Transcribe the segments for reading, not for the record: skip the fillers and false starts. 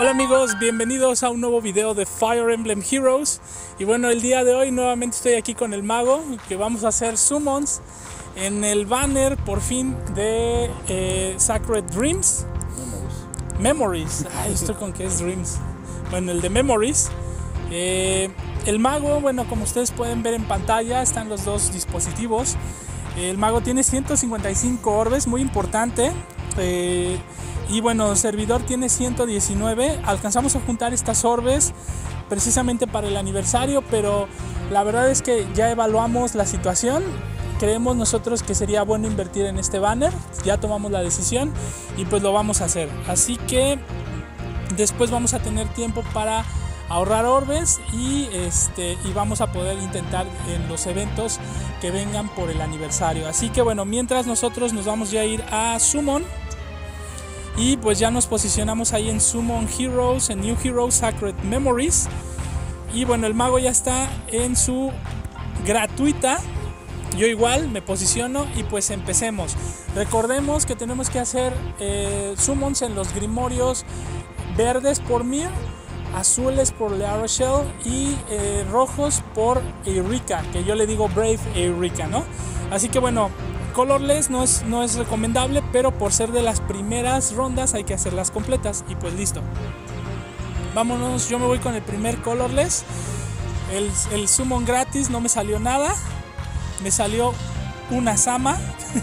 Hola amigos, bienvenidos a un nuevo video de Fire Emblem Heroes. Y bueno, el día de hoy nuevamente estoy aquí con el mago, que vamos a hacer summons en el banner por fin de Sacred Dreams. Memories. Ay, estoy con que es Dreams. Bueno, el de Memories. El mago, bueno, como ustedes pueden ver en pantalla, están los dos dispositivos. El mago tiene 155 orbes, muy importante. Y bueno, el servidor tiene 119. Alcanzamos a juntar estas orbes precisamente para el aniversario, pero la verdad es que ya evaluamos la situación. Creemos nosotros que sería bueno invertir en este banner. Ya tomamos la decisión y pues lo vamos a hacer. Así que después vamos a tener tiempo para ahorrar orbes y vamos a poder intentar en los eventos que vengan por el aniversario. Así que bueno, mientras nosotros nos vamos ya a ir a Summon. Y pues ya nos posicionamos ahí en Summon Heroes, en New Heroes Sacred Memories. Y bueno, el mago ya está en su gratuita. Yo igual me posiciono y pues empecemos. Recordemos que tenemos que hacer summons en los grimorios verdes por Mir, azules por La Rochelle y rojos por Eureka, que yo le digo Brave Eureka, ¿no? Así que bueno, colorless no es recomendable, pero por ser de las primeras rondas hay que hacerlas completas. Y pues listo, vámonos. Yo me voy con el primer colorless. El summon gratis no me salió nada, me salió una Sama.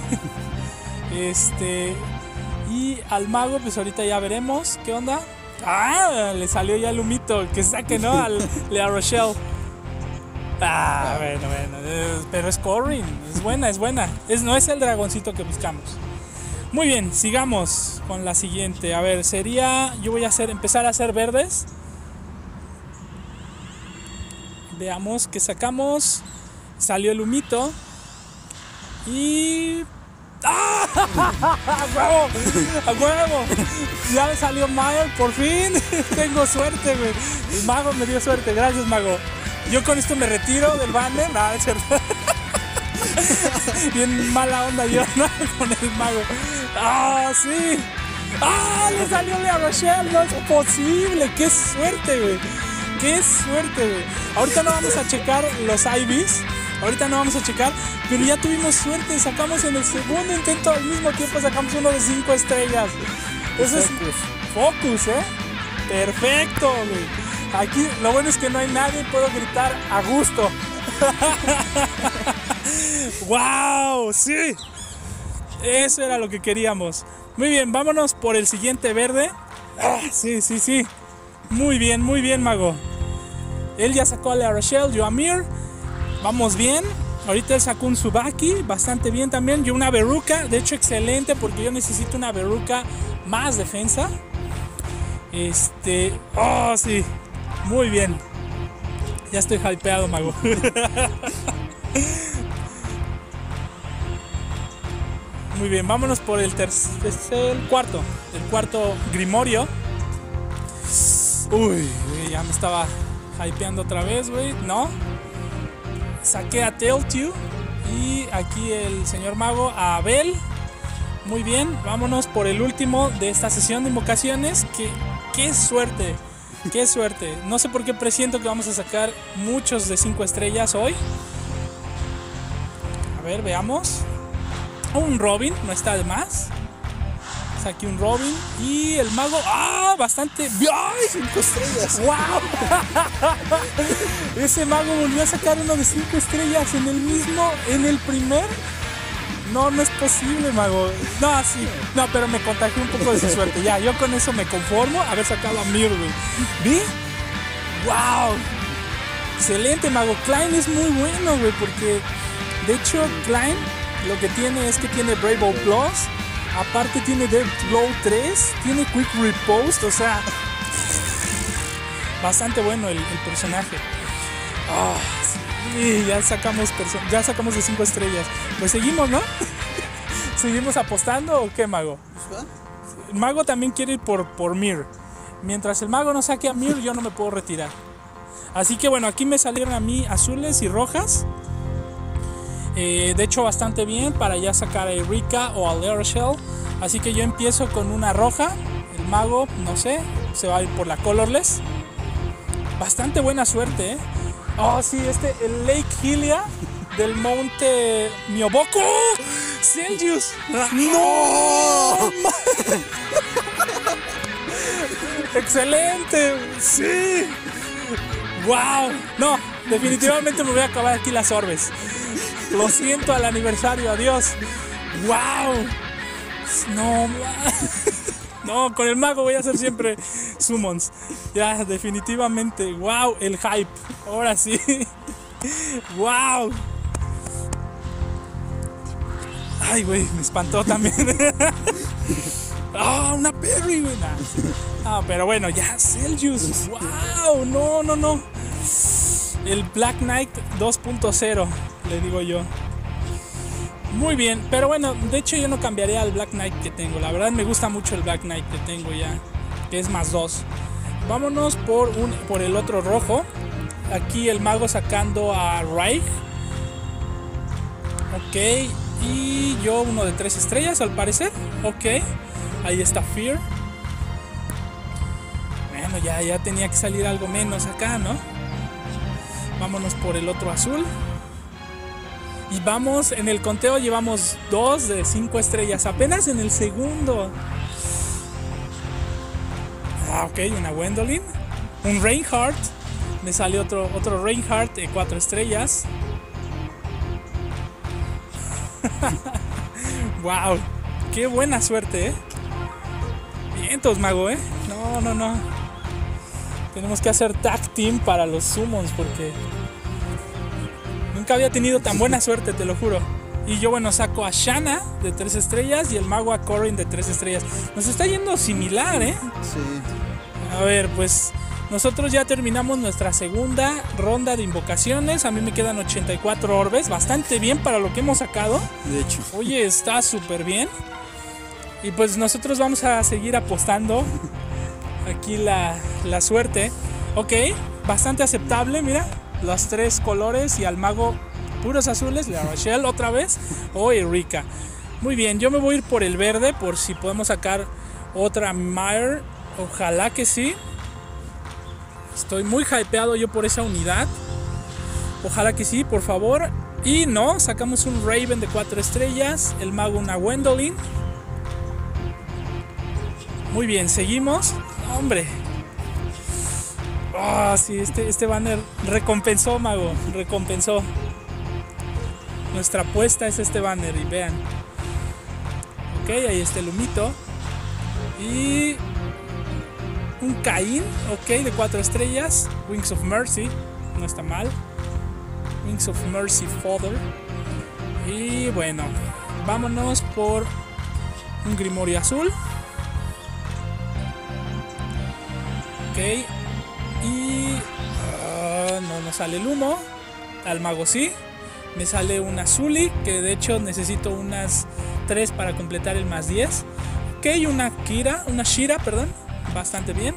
Y al mago pues ahorita ya veremos qué onda. Ah, le salió ya el humito, que saque, ¿no? Al La Rochelle. Ah, bueno, pero es Corrin, es buena. No es el dragoncito que buscamos. Muy bien, sigamos con la siguiente. A ver, yo voy a empezar a hacer verdes. Veamos qué sacamos. Salió el humito. Y... ¡ah! ¡A huevo! Ya me salió Mile, por fin. Tengo suerte, güey. El mago me dio suerte, gracias, mago. Yo con esto me retiro del banner. No, es cierto. Bien mala onda yo, ¿no? Con el mago. ¡Ah, sí! ¡Ah! Le salió La Rochelle. No es posible. ¡Qué suerte, güey! ¡Qué suerte, güey! Ahorita no vamos a checar los IVs. Pero ya tuvimos suerte. Sacamos en el segundo intento al mismo tiempo. Sacamos uno de 5 estrellas. Eso es focus, ¿eh? Perfecto, güey. Aquí lo bueno es que no hay nadie, puedo gritar a gusto. ¡Wow! ¡Sí! Eso era lo que queríamos. Muy bien, vámonos por el siguiente verde. Ah, sí. Muy bien, mago. Él ya sacó a La Rochelle, yo a Mir. Vamos bien. Ahorita él sacó un Tsubaki, bastante bien también. Yo una Veruca, de hecho excelente, porque yo necesito una Veruca más defensa. Oh, sí. Muy bien. Ya estoy hypeado, mago. Muy bien, vámonos por el cuarto. El cuarto grimorio. Uy, ya me estaba hypeando otra vez, güey. No. Saqué a Tailtew. Y aquí el señor mago a Abel. Muy bien, vámonos por el último de esta sesión de invocaciones. ¡Qué suerte! ¡Qué suerte! No sé por qué presiento que vamos a sacar muchos de 5 estrellas hoy. A ver, veamos. Un Robin, no está de más. Saqué un Robin. Y el mago... ¡ah! Bastante... ¡ay! 5 estrellas. ¡Wow! Ese mago volvió a sacar uno de 5 estrellas en el primer... No es posible, mago. No, sí. No, pero me contagié un poco de su suerte. Ya, yo con eso me conformo. Haber sacado a Mir, güey. ¿Vi? ¡Wow! Excelente, mago. Klein es muy bueno, güey, porque... de hecho, Klein lo que tiene es que tiene Brave Bow Plus. Aparte tiene Death Blow 3. Tiene Quick Riposte. O sea... bastante bueno el personaje. Oh, sí, ya sacamos de 5 estrellas. Pues seguimos, ¿no? ¿Seguimos apostando o qué, mago? El mago también quiere ir por Mir. Mientras el mago no saque a Mir, yo no me puedo retirar. Así que bueno, aquí me salieron a mí azules y rojas. De hecho bastante bien para ya sacar a Eureka o a La Rochelle. Así que yo empiezo con una roja. El mago, no sé, se va a ir por la colorless. Bastante buena suerte, ¿eh? Oh, sí, el Lake Hylia del monte Myoboku. ¡Celsius! ¡No! ¡Excelente! ¡Sí! ¡Wow! No, definitivamente me voy a acabar aquí las orbes. Lo siento al aniversario, adiós. ¡Wow! No, no, con el mago voy a hacer siempre summons. Ya, definitivamente. ¡Wow! El hype. Ahora sí. ¡Wow! Ay, güey, me espantó también. ¡Ah, una Perry, güey! Ah, pero bueno, ya, Celsius. ¡Wow! No, no, no. El Black Knight 2.0, le digo yo. Muy bien, pero bueno, de hecho yo no cambiaría al Black Knight que tengo. La verdad me gusta mucho el Black Knight que tengo ya, que es +2. Vámonos por el otro rojo. Aquí el mago sacando a Reich. Ok, y yo uno de 3 estrellas al parecer. Ok, ahí está Fear. Bueno, ya tenía que salir algo menos acá, ¿no? Vámonos por el otro azul. Y vamos, en el conteo llevamos 2 de 5 estrellas, apenas en el segundo. Ah, ok, una Gwendolyn. Un Reinhardt. Me sale otro Reinhardt de 4 estrellas. Wow, qué buena suerte, ¿eh? Vientos, mago, ¿eh? No, no, no. Tenemos que hacer tag team para los summons porque nunca había tenido tan buena suerte, te lo juro. Y yo, bueno, saco a Shanna de 3 estrellas y el mago a Corrin de 3 estrellas. Nos está yendo similar, ¿eh? Sí. A ver, pues nosotros ya terminamos nuestra segunda ronda de invocaciones. A mí me quedan 84 orbes, bastante bien para lo que hemos sacado. De hecho. Oye, está súper bien. Y pues nosotros vamos a seguir apostando aquí la suerte. Ok, bastante aceptable, mira. Los 3 colores y al mago puros azules. La Rochelle otra vez. Oh, y Rika. Muy bien, yo me voy a ir por el verde por si podemos sacar otra Mire. Ojalá que sí. Estoy muy hypeado yo por esa unidad. Ojalá que sí, por favor. Y no, sacamos un Raven de 4 estrellas. El mago una Gwendolyn. Muy bien, seguimos. Hombre. Oh, sí, este banner recompensó, mago. Recompensó. Nuestra apuesta es este banner. Y vean. Ok, ahí está el humito. Y un Caín, ok, de 4 estrellas. Wings of Mercy, no está mal. Wings of Mercy Father. Y bueno, vámonos por un Grimorio azul. Ok. Y no sale el humo. Al mago sí. Me sale una Zully, que de hecho necesito unas 3 para completar el +10. Ok, una Shira, perdón. Bastante bien.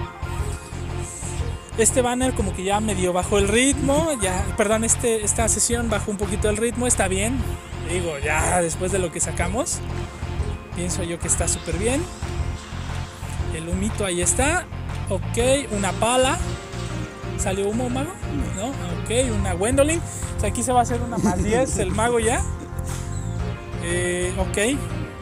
Este banner como que ya medio bajó el ritmo. Ya, perdón, esta sesión bajó un poquito el ritmo. Está bien. Digo, ya después de lo que sacamos, pienso yo que está súper bien. El humito ahí está. Ok, una pala. ¿Salió humo, mago? No, ok, una Gwendolyn. O sea, aquí se va a hacer una +10 el mago ya. Ok.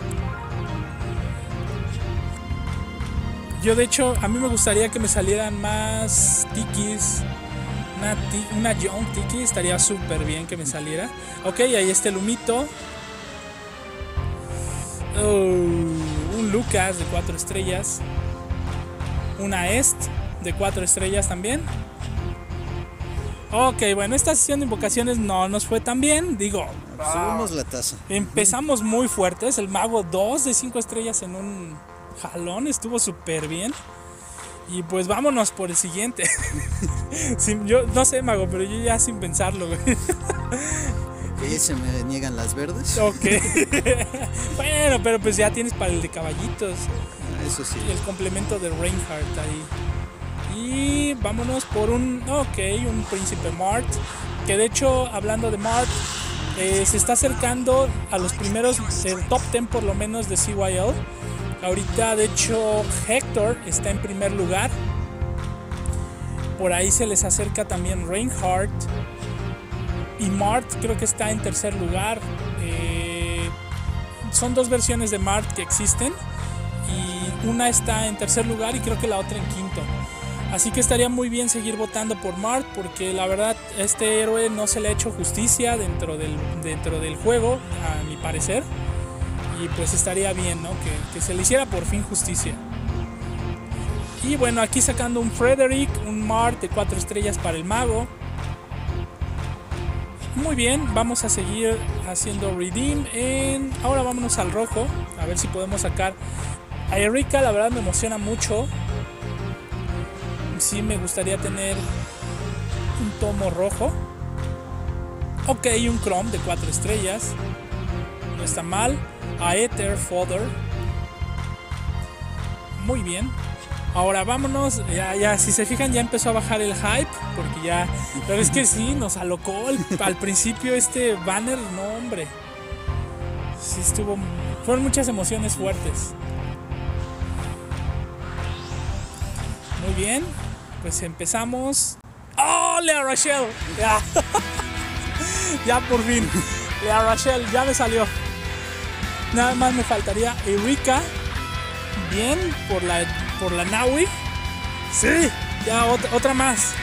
Yo de hecho, a mí me gustaría que me salieran más tikis. Una Young Tiki estaría súper bien que me saliera. Ok, ahí está el humito. Un Lucas de 4 estrellas. Una Est de 4 estrellas también. Ok, bueno, esta sesión de invocaciones no nos fue tan bien. Digo, subimos la tasa. Empezamos muy fuertes. El mago 2 de 5 estrellas en un jalón. Estuvo súper bien. Y pues vámonos por el siguiente. Yo no sé, mago, pero yo ya sin pensarlo, güey. ¿Y se me niegan las verdes? Ok. Bueno, pero pues ya tienes para el de caballitos. Eso sí. Y el complemento de Reinhardt ahí. Y vámonos por un príncipe Mart. Que de hecho, hablando de Mart, se está acercando a los primeros, el top 10 por lo menos de CYL. Ahorita de hecho Hector está en primer lugar. Por ahí se les acerca también Reinhardt. Y Mart creo que está en tercer lugar. Son dos versiones de Mart que existen. Y una está en tercer lugar y creo que la otra en quinto. Así que estaría muy bien seguir votando por Mart, porque la verdad este héroe no se le ha hecho justicia dentro del juego, a mi parecer. Y pues estaría bien, ¿no? Que se le hiciera por fin justicia. Y bueno, aquí sacando un Frederick, un Mart de 4 estrellas para el mago. Muy bien, vamos a seguir haciendo redeem. Ahora vámonos al rojo, a ver si podemos sacar a Erika. La verdad me emociona mucho. Sí me gustaría tener un tomo rojo. Ok, un Chrome de 4 estrellas. No está mal. Aether Fodder. Muy bien. Ahora vámonos. Ya, si se fijan, ya empezó a bajar el hype. Porque ya. Pero es que sí, nos alocó al principio este banner. No, hombre. Sí estuvo. Fueron muchas emociones fuertes. Muy bien. Pues empezamos. ¡Oh, Lea Rachel! Ya. Ya por fin. Lea Rachel, ya me salió. Nada más me faltaría Erika. Bien, por la Naui. Sí, ya otra más.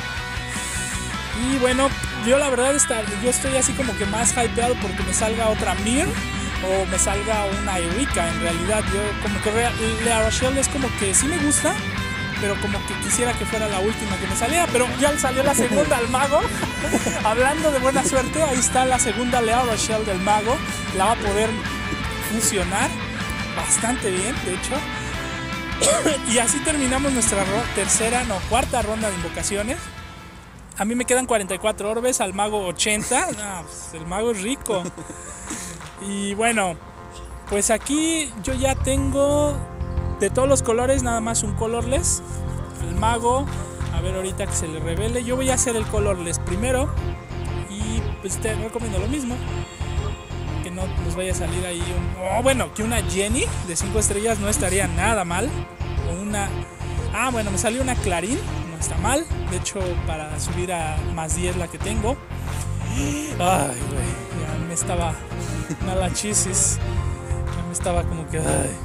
Y bueno, yo la verdad yo estoy así como que más hypeado porque me salga otra Mir o me salga una Erika. En realidad, yo como que Lea Rachel es como que sí me gusta, pero como que quisiera que fuera la última que me saliera. Pero ya salió la segunda al mago. Hablando de buena suerte, ahí está la segunda Lea Rachel del mago. La va a poder fusionar bastante bien, de hecho. Y así terminamos nuestra cuarta ronda de invocaciones. A mí me quedan 44 orbes, al mago 80. No, pues el mago es rico. Y bueno, pues aquí yo ya tengo de todos los colores nada más un colorless. El mago, a ver ahorita que se le revele. Yo voy a hacer el colorless primero. Y pues te recomiendo lo mismo. Que no nos vaya a salir ahí bueno, que una Jenny de 5 estrellas no estaría nada mal. O una... bueno, me salió una Clarín. No está mal. De hecho, para subir a más 10 la que tengo. Ay, güey. Ya me estaba... Mala chisis. Ya me estaba como que... Ay.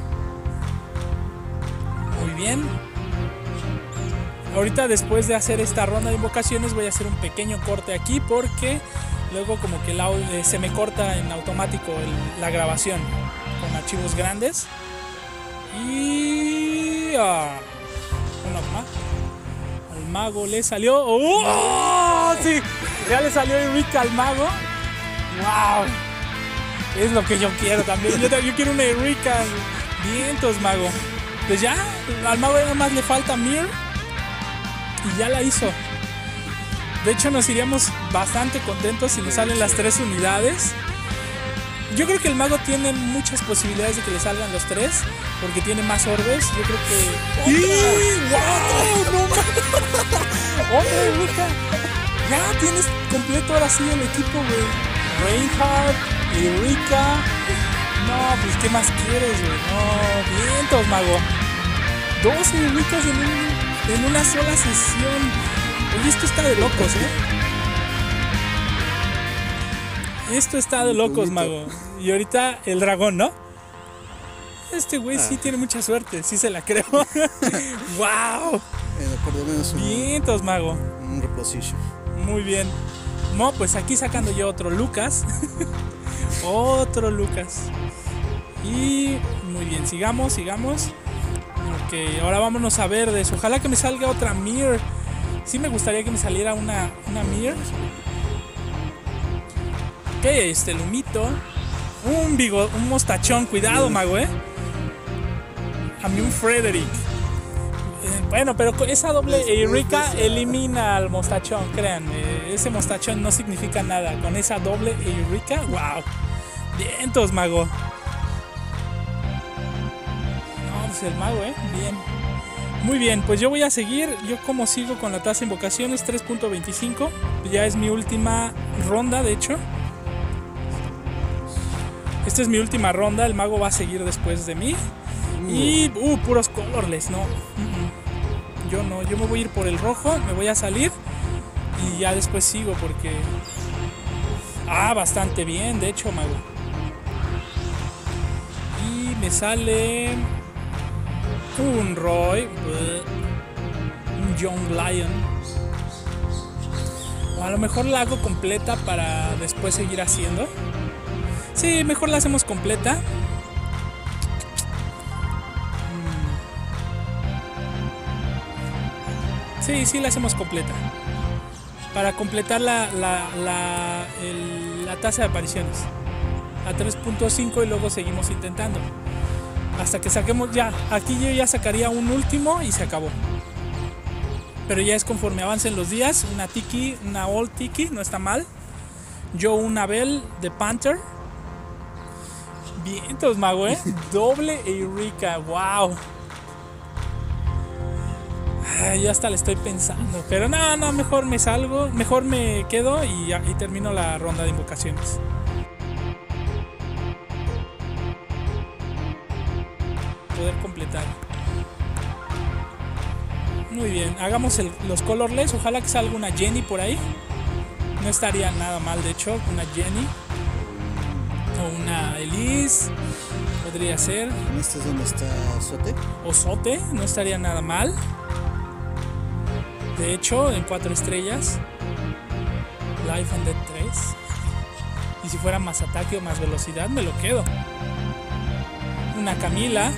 Muy bien. Ahorita después de hacer esta ronda de invocaciones voy a hacer un pequeño corte aquí porque luego como que se me corta en automático la grabación con archivos grandes. Y al mago le salió. ¡Oh! Sí, ya le salió Erika al mago. ¡Wow! Es lo que yo quiero también. Yo quiero una Erika. Vientos, mago. Pues ya, al mago nada más le falta Mir y ya la hizo. De hecho nos iríamos bastante contentos si le salen las 3 unidades. Yo creo que el mago tiene muchas posibilidades de que le salgan los 3 porque tiene más orbes. Yo creo que... ¡Wow! ¡No mames! ¡Otra Erika! Ya tienes completo ahora sí el equipo, güey. Reinhardt, Erika... No, pues ¿qué más quieres, güey? No, vientos, mago. 12 Erikas en una sola sesión. Oye, esto está de locos, Esto está de locos, mago. Y ahorita el dragón, ¿no? Este güey sí tiene mucha suerte, sí se la creo. ¡Wow! Por lo menos vientos, mago. Un reposition. Muy bien. No, pues aquí sacando yo otro Lucas. Otro Lucas. Y muy bien, sigamos. Ok, ahora vámonos a verdes. Ojalá que me salga otra Mir. Sí me gustaría que me saliera una Mir. Ok, este lumito. Un mostachón, cuidado, mago, A mí un Frederick. Bueno, pero esa doble Erika elimina al mostachón, créanme. Ese mostachón no significa nada. Con esa doble Erika, wow. Vientos, mago. No, pues el mago, bien. Muy bien, pues yo voy a seguir. Yo como sigo con la tasa de invocaciones 3.25. Ya es mi última ronda, de hecho. Esta es mi última ronda, el mago va a seguir después de mí. Y puros colorless, no. Yo no, yo me voy a ir por el rojo, me voy a salir y ya después sigo porque... bastante bien, de hecho, mago. Y me sale un Roy, un Young Lion. O a lo mejor la hago completa para después seguir haciendo. Sí, mejor la hacemos completa. Sí, la hacemos completa. Para completar la tasa de apariciones a 3.5 y luego seguimos intentando. Hasta que saquemos ya. Aquí yo ya sacaría un último y se acabó. Pero ya es conforme avancen los días. Una Tiki, una Old Tiki, no está mal. Yo una Bell de Panther. Vientos, mago, Doble Eureka, wow. Yo hasta le estoy pensando. Pero no, mejor me salgo. Mejor me quedo y termino la ronda de invocaciones. Poder completar. Muy bien, hagamos los colorless. Ojalá que salga una Jenny por ahí. No estaría nada mal, de hecho, una Jenny. O una Elise. Podría ser. ¿Este es donde está Sote? O Sote, no estaría nada mal. De hecho, en 4 estrellas. Life and Death 3. Y si fuera más ataque o más velocidad, me lo quedo. Una Camila.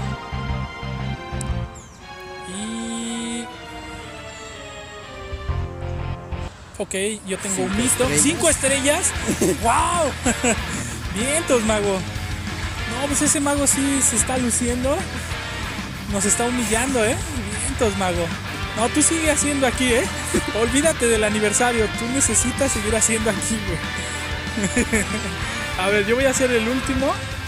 Y... ok, yo tengo un mito. 5 estrellas. ¡Wow! Vientos, mago. No, pues ese mago sí se está luciendo. Nos está humillando, Vientos, mago. No, tú sigue haciendo aquí, Olvídate del aniversario. Tú necesitas seguir haciendo aquí, güey. A ver, yo voy a hacer el último.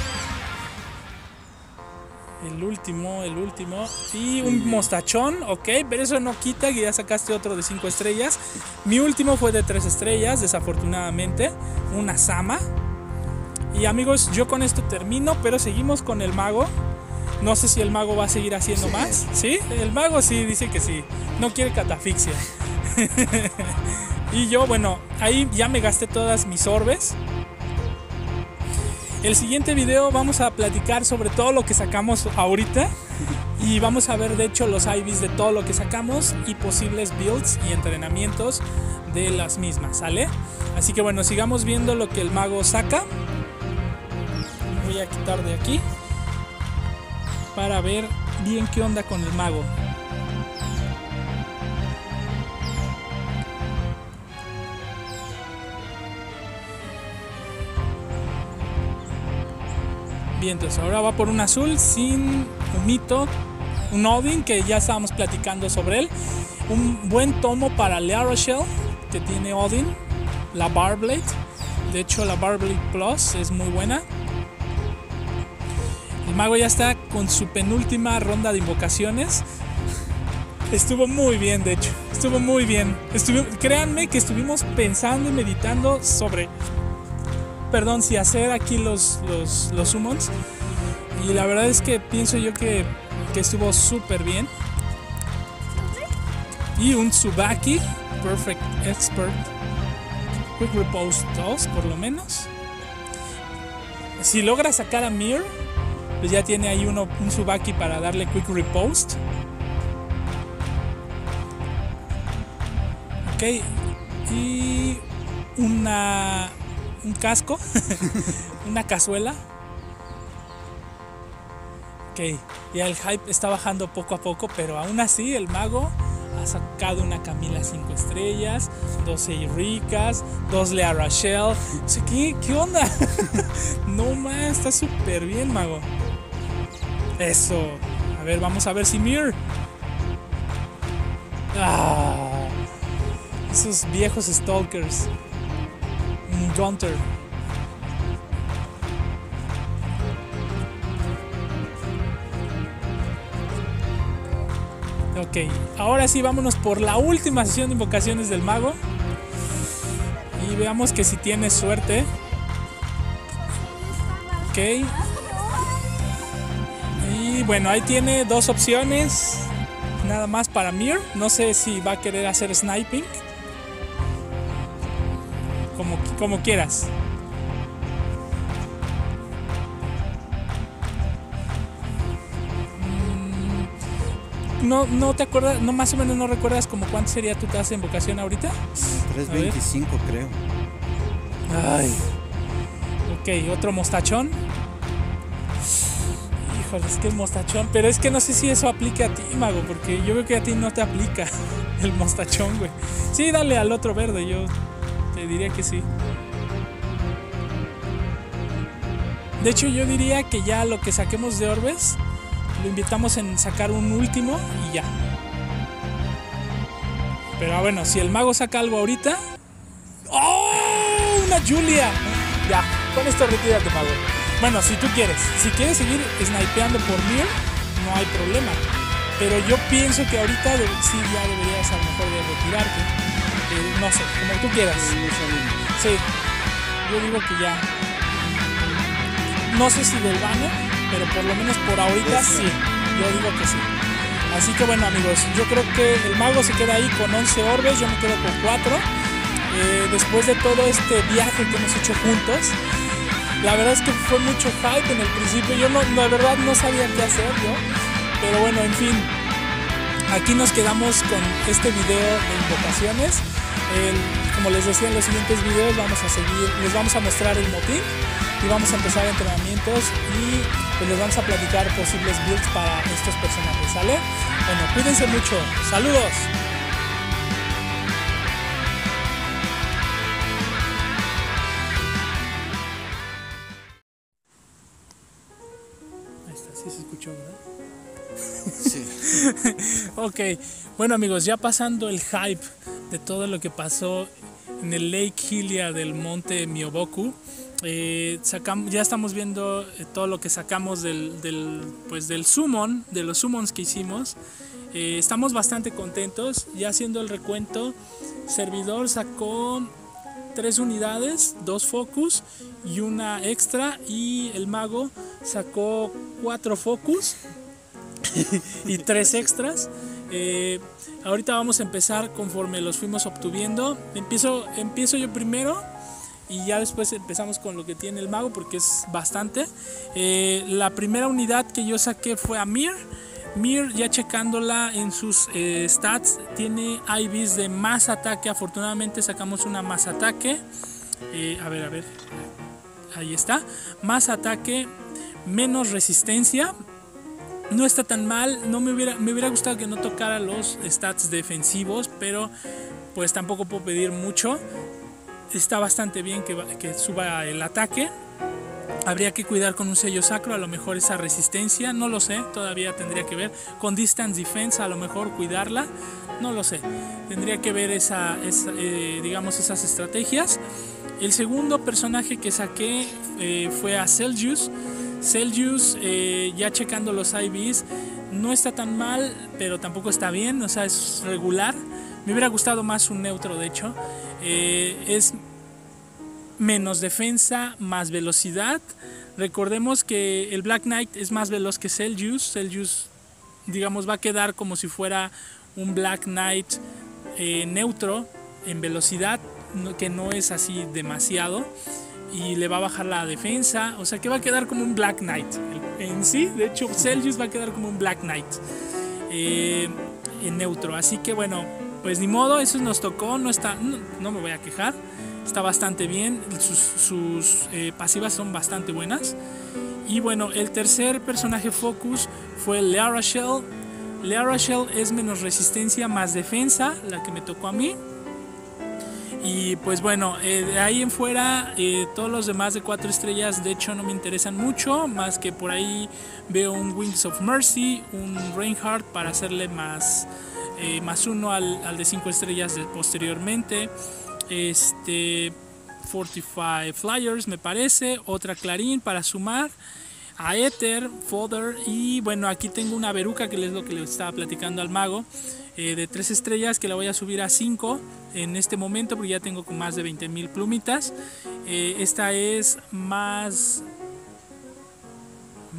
El último. Y un mostachón, ok. Pero eso no quita que ya sacaste otro de 5 estrellas. Mi último fue de 3 estrellas, desafortunadamente. Una Sama. Y amigos, yo con esto termino, pero seguimos con el mago. No sé si el mago va a seguir haciendo más. ¿Sí? El mago sí, dice que sí. No quiere catafixia. Y yo, bueno, ahí ya me gasté todas mis orbes. El siguiente video vamos a platicar sobre todo lo que sacamos ahorita. Y vamos a ver de hecho los IVs de todo lo que sacamos y posibles builds y entrenamientos de las mismas, ¿sale? Así que bueno, sigamos viendo lo que el mago saca. Voy a quitar de aquí para ver bien qué onda con el mago. Bien, entonces ahora va por un azul sin un mito, un Odin que ya estábamos platicando sobre él. Un buen tomo para La Rochelle que tiene Odin, la Barblade. De hecho la Barblade Plus es muy buena. El mago ya está con su penúltima ronda de invocaciones. Estuvo muy bien, de hecho. Estuvo muy bien. Créanme que estuvimos pensando y meditando sobre... perdón, si hacer aquí los summons. Y la verdad es que pienso yo que estuvo súper bien. Y un Tsubaki Perfect Expert Quick Repose 2 por lo menos. Si logra sacar a Mir, pues ya tiene ahí un Tsubaki para darle Quick Repost. Ok. Y un casco. Una cazuela. Ok. Ya el hype está bajando poco a poco, pero aún así el mago ha sacado una Camila 5 estrellas, 2 Euricas, 2 La Rochelle. O sea, ¿qué onda? No más, está súper bien, mago. Eso. A ver, vamos a ver si Mir. Esos viejos stalkers. Gunter. Ok, ahora sí vámonos por la última sesión de invocaciones del mago. Y veamos que si tiene suerte. Ok. Y bueno, ahí tiene dos opciones. Nada más para Mir. No sé si va a querer hacer sniping. Como quieras. No te acuerdas, no más o menos no recuerdas como cuánto sería tu tasa de invocación ahorita. 325 creo. Ay. Ok, otro mostachón. Híjole, es que es mostachón. Pero es que no sé si eso aplique a ti, mago. Porque yo veo que a ti no te aplica el mostachón, güey. Sí, dale al otro verde, yo te diría que sí. De hecho, yo diría que ya lo que saquemos de orbes lo invitamos en sacar un último y ya. Pero bueno, si el mago saca algo ahorita. ¡Oh! ¡Una Julia! Ya, con esto retírate, mago. Bueno, si tú quieres. Si quieres seguir snipeando por Mir, no hay problema. Pero yo pienso que ahorita sí ya deberías a lo mejor de retirarte. No sé, como tú quieras. Sí, yo digo que ya. No sé si del banner, pero por lo menos por ahorita sí. Yo digo que sí. Así que bueno, amigos, yo creo que el mago se queda ahí con 11 orbes, yo me quedo con 4. Después de todo este viaje que hemos hecho juntos, la verdad es que fue mucho hype en el principio. Yo la verdad no sabía qué hacer yo. Pero bueno, en fin, aquí nos quedamos con este video de invocaciones. Como les decía en los siguientes videos, les vamos a mostrar el motín y vamos a empezar entrenamientos y pues les vamos a platicar posibles builds para estos personajes, ¿sale? Bueno, cuídense mucho, saludos. Ahí está, sí se escuchó, ¿verdad? Sí. Ok, bueno amigos, ya pasando el hype de todo lo que pasó en el Lake Hylia del monte Myoboku, ya estamos viendo todo lo que sacamos del summon, de los summons que hicimos. Estamos bastante contentos. Ya haciendo el recuento, servidor sacó 3 unidades, 2 focus y una extra, y el mago sacó 4 focus y 3 extras. Ahorita vamos a empezar conforme los fuimos obtuviendo. Empiezo yo primero y ya después empezamos con lo que tiene el mago, porque es bastante. La primera unidad que yo saqué fue a Mir. Mir, ya checándola en sus stats, tiene IVs de más ataque. Afortunadamente sacamos una más ataque. A ver, ahí está. Más ataque, menos resistencia. No está tan mal. Me hubiera gustado que no tocara los stats defensivos, pero pues tampoco puedo pedir mucho. Está bastante bien que suba el ataque. Habría que cuidar con un sello sacro, a lo mejor esa resistencia, no lo sé, todavía tendría que ver. Con distance defense a lo mejor cuidarla, no lo sé. Tendría que ver digamos esas estrategias. El segundo personaje que saqué fue a Celsius. Celsius, ya checando los IVs, no está tan mal, pero tampoco está bien, o sea, es regular. Me hubiera gustado más un neutro, de hecho. Es menos defensa, más velocidad. Recordemos que el Black Knight es más veloz que Celsius. Celsius, digamos, va a quedar como si fuera un Black Knight neutro en velocidad, que no es así demasiado, y le va a bajar la defensa, o sea que va a quedar como un Black Knight en sí. De hecho, Celsius va a quedar como un Black Knight en neutro. Así que bueno, pues ni modo, eso nos tocó. No me voy a quejar, está bastante bien. Sus pasivas son bastante buenas. Y bueno, el tercer personaje focus fue Lea Rachel. Lea Rachel es menos resistencia, más defensa, la que me tocó a mí. Y pues bueno, de ahí en fuera, todos los demás de 4 estrellas de hecho no me interesan mucho, más que por ahí veo un Wings of Mercy, un Reinhardt para hacerle más 1 al de 5 estrellas posteriormente. 45 Flyers me parece, otra Clarín para sumar, a Ether, Fodder, y bueno, aquí tengo una Veruca, que es lo que le estaba platicando al mago, de 3 estrellas, que la voy a subir a 5 en este momento porque ya tengo con más de 20,000 plumitas. Esta es más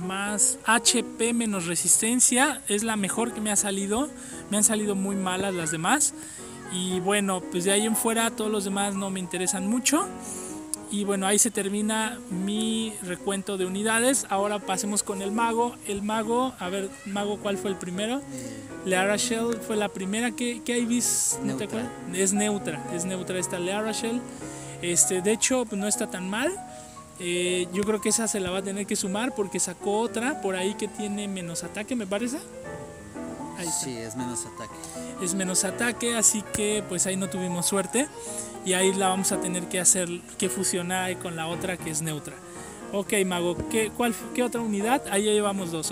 más HP menos resistencia. Es la mejor que me ha salido. Me han salido muy malas las demás. Y bueno, pues de ahí en fuera todos los demás no me interesan mucho. Y bueno, ahí se termina mi recuento de unidades. Ahora pasemos con el mago. El mago, a ver, mago, ¿cuál fue el primero? Leara Shell fue la primera. ¿Qué Ibis? ¿No te acuerdas? Es neutra esta Leara Shell. De hecho, pues no está tan mal. Yo creo que esa se la va a tener que sumar porque sacó otra por ahí que tiene menos ataque, me parece. Ahí está. Sí, es menos ataque. Es menos ataque, así que pues ahí no tuvimos suerte. Y ahí la vamos a tener que hacer, que fusionar con la otra que es neutra. Ok, mago, ¿qué otra unidad? Ahí ya llevamos dos,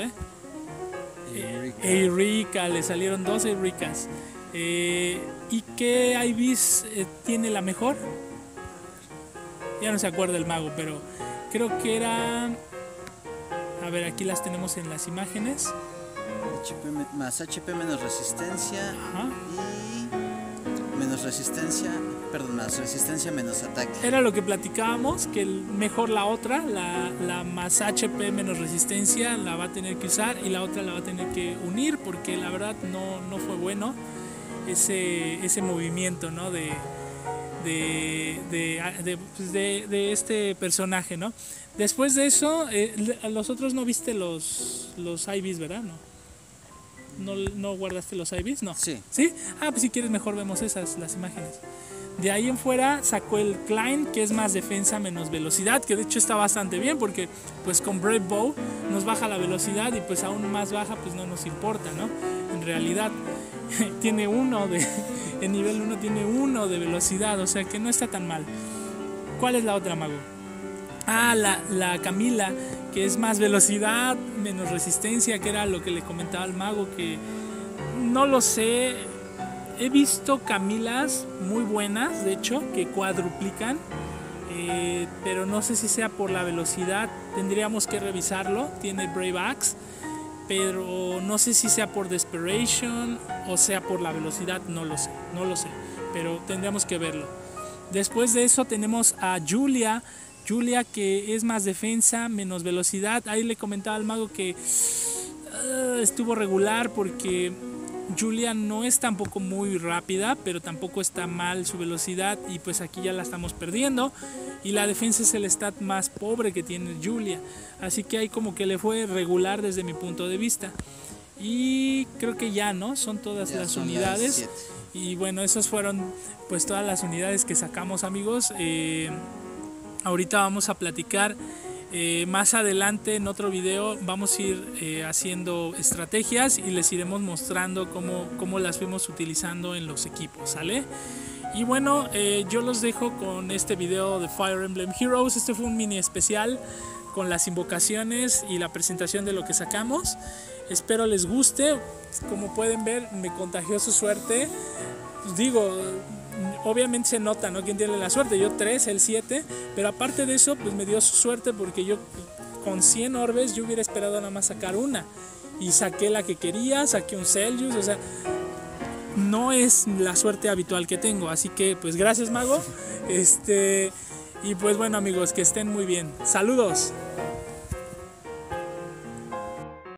Eirika, le salieron dos Eirikas. ¿Y qué Ibis tiene la mejor? Ya no se acuerda el mago, pero creo que era... A ver, aquí las tenemos en las imágenes. Más HP menos resistencia. Ajá. Y menos resistencia, perdón, más resistencia menos ataque. Era lo que platicábamos, que mejor la otra, la más HP menos resistencia la va a tener que usar y la otra la va a tener que unir porque la verdad no fue bueno ese movimiento, ¿no? de este personaje, ¿no? Después de eso, los otros no viste los IVs, ¿verdad? ¿No guardaste los IVs? No. Sí. ¿Sí? Pues si quieres mejor vemos las imágenes. De ahí en fuera sacó el Klein, que es más defensa menos velocidad, que de hecho está bastante bien porque pues con Brave Bow nos baja la velocidad y pues aún más baja pues no nos importa, ¿no? En realidad tiene en nivel 1 tiene 1 de velocidad, o sea que no está tan mal. ¿Cuál es la otra, mago? La Camila, que es más velocidad, menos resistencia, que era lo que le comentaba al mago, que no lo sé. He visto Camilas muy buenas, de hecho, que cuadruplican, pero no sé si sea por la velocidad, tendríamos que revisarlo. Tiene Brave Axe, pero no sé si sea por Desperation o sea por la velocidad, no lo sé, pero tendríamos que verlo. Después de eso tenemos a Julia, que es más defensa, menos velocidad. Ahí le comentaba al mago que estuvo regular porque Julia no es tampoco muy rápida, pero tampoco está mal su velocidad y pues aquí ya la estamos perdiendo. Y la defensa es el stat más pobre que tiene Julia, así que ahí como que le fue regular desde mi punto de vista. Y creo que ya no, son todas las unidades. Y bueno, esas fueron pues todas las unidades que sacamos, amigos. Ahorita vamos a platicar más adelante en otro video. Vamos a ir haciendo estrategias y les iremos mostrando cómo las fuimos utilizando en los equipos, ¿sale? Y bueno, yo los dejo con este video de Fire Emblem Heroes. Este fue un mini especial con las invocaciones y la presentación de lo que sacamos. Espero les guste. Como pueden ver, me contagió su suerte. Pues digo, obviamente se nota, ¿no? Quién tiene la suerte. Yo 3, él 7. Pero aparte de eso, pues me dio su suerte porque yo con 100 orbes yo hubiera esperado nada más sacar una. Y saqué la que quería, saqué un Celsius, o sea, no es la suerte habitual que tengo. Así que pues gracias, mago. Y pues bueno, amigos, que estén muy bien. Saludos.